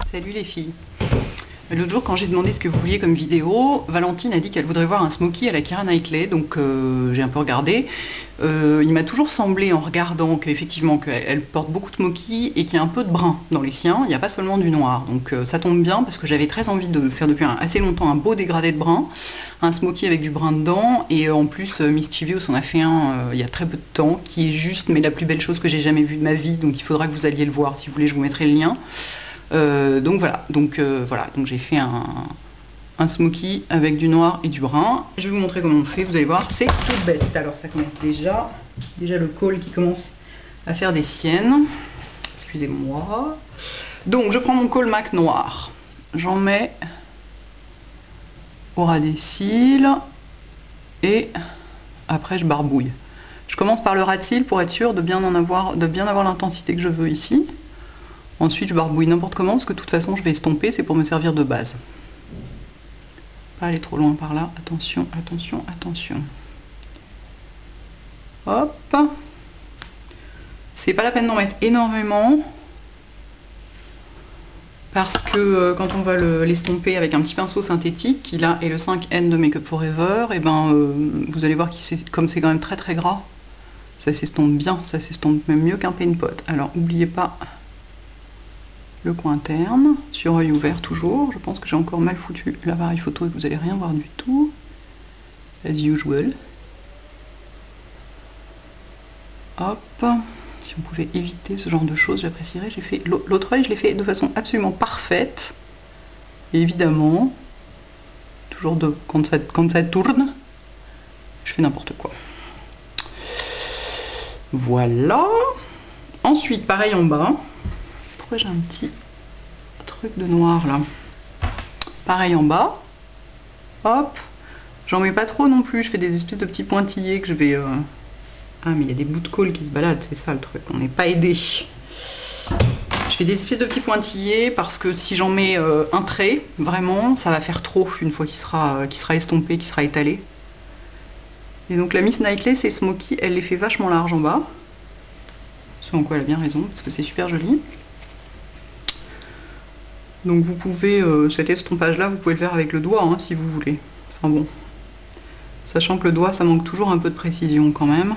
Salut les filles. L'autre jour, quand j'ai demandé ce que vous vouliez comme vidéo, Valentine a dit qu'elle voudrait voir un smoky à la Keira Knightley, donc j'ai un peu regardé. Il m'a toujours semblé, en regardant, qu'effectivement qu'elle porte beaucoup de smoky et qu'il y a un peu de brun dans les siens, il n'y a pas seulement du noir. Donc ça tombe bien parce que j'avais très envie de faire depuis assez longtemps un beau dégradé de brun, un smoky avec du brun dedans, et en plus Mischievous en a fait un il y a très peu de temps, qui est juste, mais la plus belle chose que j'ai jamais vue de ma vie, donc il faudra que vous alliez le voir, si vous voulez je vous mettrai le lien. Donc voilà, donc j'ai fait un smoky avec du noir et du brun. Je vais vous montrer comment on fait, vous allez voir, c'est tout bête. Alors ça commence déjà le col qui commence à faire des siennes. Excusez-moi. Donc je prends mon col MAC noir, j'en mets au ras des cils et après je barbouille. Je commence par le ras de cils pour être sûr de bien avoir l'intensité que je veux ici. Ensuite, je barbouille n'importe comment, parce que de toute façon, je vais estomper, c'est pour me servir de base. Pas aller trop loin par là. Attention, attention, attention. Hop. C'est pas la peine d'en mettre énormément, parce que quand on va l'estomper avec un petit pinceau synthétique, qui là est le 5N de Make Up Forever, et vous allez voir que comme c'est quand même très très gras, ça s'estompe bien, ça s'estompe même mieux qu'un paint pot. Alors, n'oubliez pas le coin interne, sur œil ouvert toujours. Je pense que j'ai encore mal foutu l'appareil photo et que vous allez rien voir du tout. As usual. Hop. Si on pouvait éviter ce genre de choses, j'apprécierais. J'ai fait l'autre œil, je l'ai fait de façon absolument parfaite. Et évidemment, toujours quand ça tourne, je fais n'importe quoi. Voilà. Ensuite, pareil en bas. Pourquoi j'ai un petit truc de noir là? Pareil en bas. Hop. J'en mets pas trop non plus. Je fais des espèces de petits pointillés que je vais... Ah, mais il y a des bouts de colle qui se baladent. C'est ça le truc. On n'est pas aidé. Je fais des espèces de petits pointillés parce que si j'en mets un trait, vraiment, ça va faire trop une fois qu'il sera estompé, qu'il sera étalé. Et donc la Miss Knightley, ces smoky, elle les fait vachement larges en bas. Ce en quoi elle a bien raison, parce que c'est super joli. Donc vous pouvez, cet estompage là, vous pouvez le faire avec le doigt hein, si vous voulez. Enfin bon, sachant que le doigt ça manque toujours un peu de précision quand même.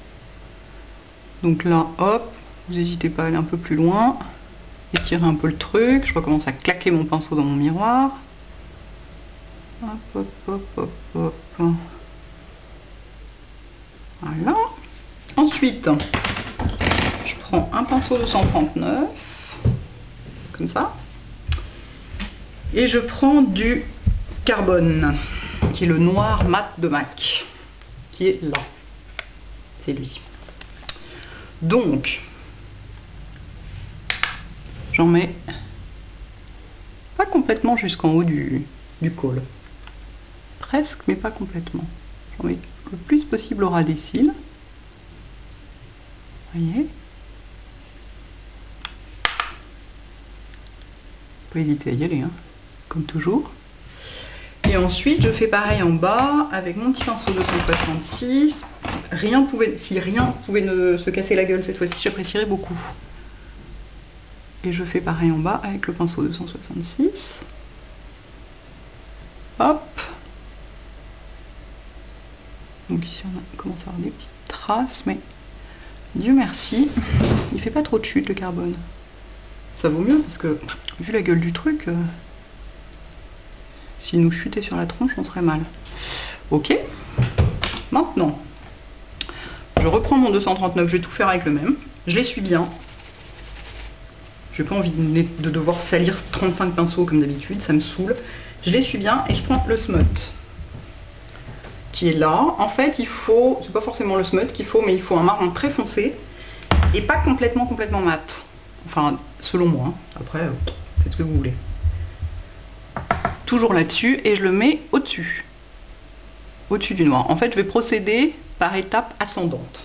Donc là, hop, vous n'hésitez pas à aller un peu plus loin, étirer un peu le truc. Je recommence à claquer mon pinceau dans mon miroir. Hop, hop, hop, hop, hop. Voilà. Ensuite, je prends un pinceau de 139, comme ça. Et je prends du carbone, qui est le noir mat de MAC, qui est là. C'est lui. Donc, j'en mets pas complètement jusqu'en haut du col. Presque, mais pas complètement. J'en mets le plus possible au ras des cils. Vous voyez ? Pas hésiter à y aller, hein. Comme toujours. Et ensuite je fais pareil en bas avec mon petit pinceau 266. Si rien pouvait se casser la gueule cette fois-ci, j'apprécierais beaucoup. Et je fais pareil en bas avec le pinceau 266. Hop. Donc ici on commence à avoir des petites traces, mais Dieu merci, il fait pas trop de chute le carbone. Ça vaut mieux parce que vu la gueule du truc, s'il nous chutait sur la tronche, on serait mal. Ok. Maintenant, je reprends mon 239, je vais tout faire avec le même. Je l'essuie bien. J'ai pas envie de devoir salir 35 pinceaux comme d'habitude, ça me saoule. Je l'essuie bien et je prends le smut qui est là. En fait, il faut, c'est pas forcément le smut qu'il faut, mais il faut un marron très foncé et pas complètement mat. Enfin, selon moi. Hein. Après, faites ce que vous voulez. Toujours là-dessus et je le mets au-dessus. Au-dessus du noir. En fait, je vais procéder par étapes ascendantes.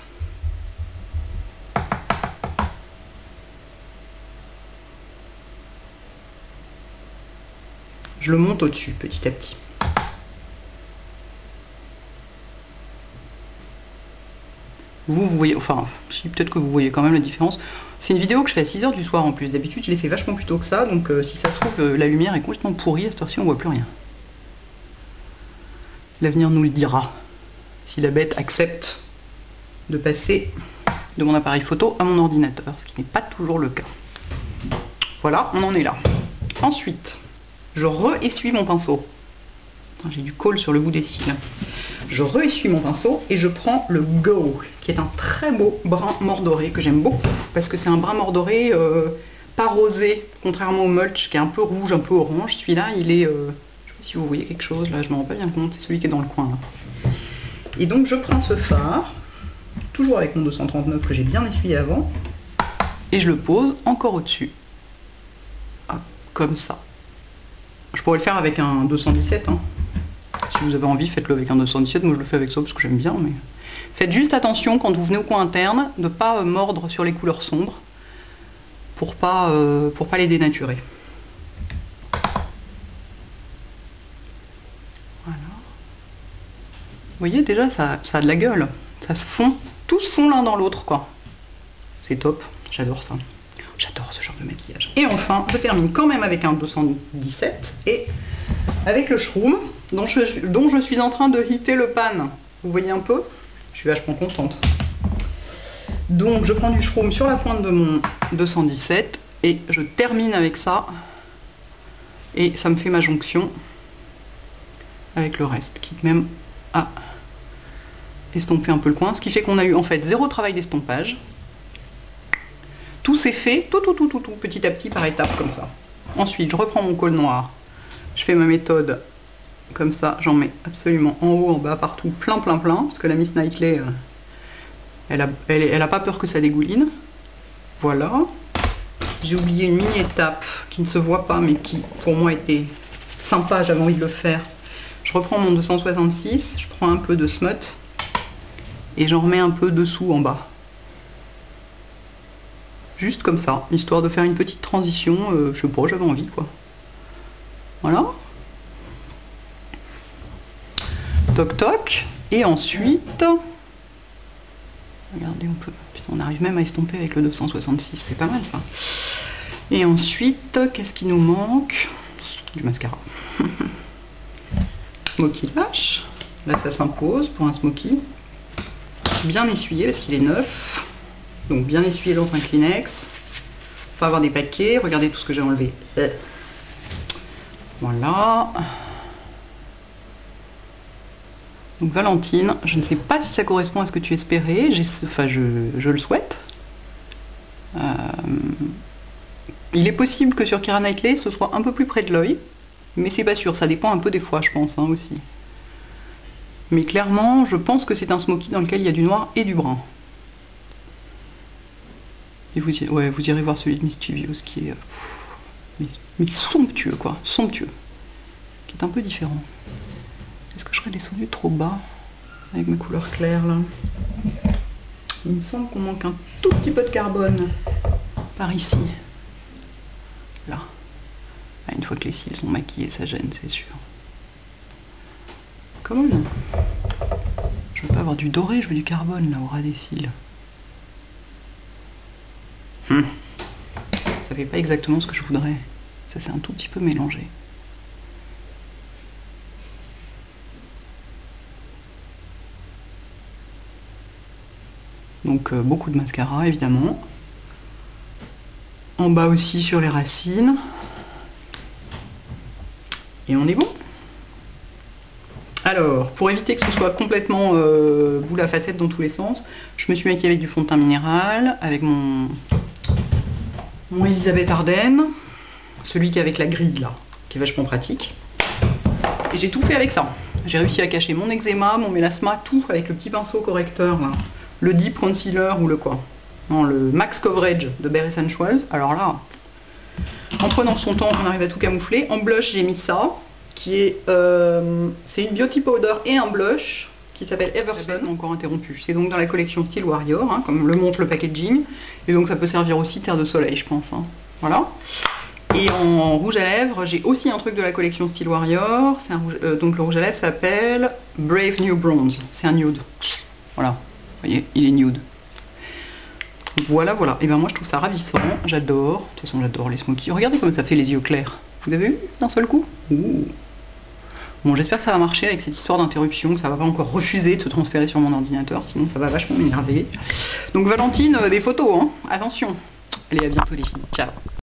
Je le monte au-dessus petit à petit. Vous voyez, enfin, si peut-être que vous voyez quand même la différence. C'est une vidéo que je fais à 6 h du soir en plus. D'habitude, je l'ai fait vachement plus tôt que ça, donc si ça se trouve, la lumière est complètement pourrie. À cette heure-ci, on voit plus rien. L'avenir nous le dira. Si la bête accepte de passer de mon appareil photo à mon ordinateur, ce qui n'est pas toujours le cas. Voilà, on en est là. Ensuite, je re-essuie mon pinceau. J'ai du colle sur le bout des cils. Je re-essuie mon pinceau et je prends le Go, qui est un très beau brun mordoré que j'aime beaucoup, parce que c'est un brun mordoré pas rosé, contrairement au mulch qui est un peu rouge, un peu orange. Celui-là, il est... je sais pas si vous voyez quelque chose, là, je me rends pas bien compte, c'est celui qui est dans le coin, là. Et donc, je prends ce fard, toujours avec mon 239 que j'ai bien essuyé avant, et je le pose encore au-dessus. Comme ça. Je pourrais le faire avec un 217, hein. Si vous avez envie, faites-le avec un 217. Moi, je le fais avec ça parce que j'aime bien. Mais faites juste attention quand vous venez au coin interne de ne pas mordre sur les couleurs sombres pour pas les dénaturer. Voilà. Vous voyez, déjà, ça a de la gueule. Ça se fond. Tout se fond l'un dans l'autre, quoi. C'est top. J'adore ça. J'adore ce genre de maquillage. Et enfin, je termine quand même avec un 217 et avec le shroom dont je suis en train de hitter le pan. Vous voyez un peu? Je suis vachement contente. Donc je prends du shroom sur la pointe de mon 217 et je termine avec ça. Et ça me fait ma jonction avec le reste, quitte même à estomper un peu le coin. Ce qui fait qu'on a eu en fait 0 travail d'estompage. Tout s'est fait, tout, petit à petit, par étapes, comme ça. Ensuite, je reprends mon col noir. Je fais ma méthode, comme ça. J'en mets absolument en haut, en bas, partout, plein. Parce que la Miss Knightley, elle a pas peur que ça dégouline. Voilà. J'ai oublié une mini-étape qui ne se voit pas, mais qui, pour moi, était sympa. J'avais envie de le faire. Je reprends mon 266. Je prends un peu de smut. Et j'en remets un peu dessous, en bas. Juste comme ça, histoire de faire une petite transition, je sais pas, j'avais envie quoi. Voilà. Toc toc. Et ensuite... Regardez, on arrive même à estomper avec le 266, c'est pas mal ça. Et ensuite, qu'est-ce qui nous manque? Du mascara. Smoky Lash. Là ça s'impose pour un smoky. Bien essuyé parce qu'il est neuf. Donc bien essuyé dans un Kleenex. Pas avoir des paquets. Regardez tout ce que j'ai enlevé. Voilà. Donc Valentine, je ne sais pas si ça correspond à ce que tu espérais. Enfin, je le souhaite. Il est possible que sur Keira Knightley, ce soit un peu plus près de l'œil. Mais c'est pas sûr. Ça dépend un peu des fois, je pense, hein, aussi. Mais clairement, je pense que c'est un smoky dans lequel il y a du noir et du brun. Et vous irez voir celui de Mischievous qui est mais somptueux quoi, somptueux, qui est un peu différent. Est-ce que je serais descendu trop bas avec mes couleurs claires là? Il me semble qu'on manque un tout petit peu de carbone par ici. Là. Ah, une fois que les cils sont maquillés, ça gêne, c'est sûr. Comment non? Je veux pas avoir du doré, je veux du carbone là au ras des cils. Ça fait pas exactement ce que je voudrais. Ça c'est un tout petit peu mélangé. Donc beaucoup de mascara évidemment. En bas aussi sur les racines. Et on est bon. Alors, pour éviter que ce soit complètement boule à facettes dans tous les sens, je me suis maquillée avec du fond de teint minéral, avec mon Elisabeth Arden, celui qui est avec la grille là, qui est vachement pratique. Et j'ai tout fait avec ça. J'ai réussi à cacher mon eczéma, mon mélasma, tout avec le petit pinceau correcteur là. Le Deep Concealer ou le quoi? Non, le Max Coverage de Bare Essentials. Alors là, en prenant son temps, on arrive à tout camoufler. En blush, j'ai mis ça, qui est... c'est une beauty powder et un blush qui s'appelle Everson, encore interrompu. C'est donc dans la collection Style Warrior, hein, comme le montre le packaging. Et donc ça peut servir aussi terre de soleil, je pense. Hein. Voilà. Et en rouge à lèvres, j'ai aussi un truc de la collection Style Warrior. Donc le rouge à lèvres s'appelle Brave New Bronze. C'est un nude. Voilà. voyez, il est nude. Voilà, voilà. Et ben moi je trouve ça ravissant, j'adore. De toute façon j'adore les smokies. Regardez comme ça fait les yeux clairs. Vous avez vu d'un seul coup? Ouh. Bon, j'espère que ça va marcher avec cette histoire d'interruption, que ça va pas encore refuser de se transférer sur mon ordinateur, sinon ça va vachement m'énerver. Donc Valentine, des photos, hein. Attention. Allez, à bientôt les filles. Ciao.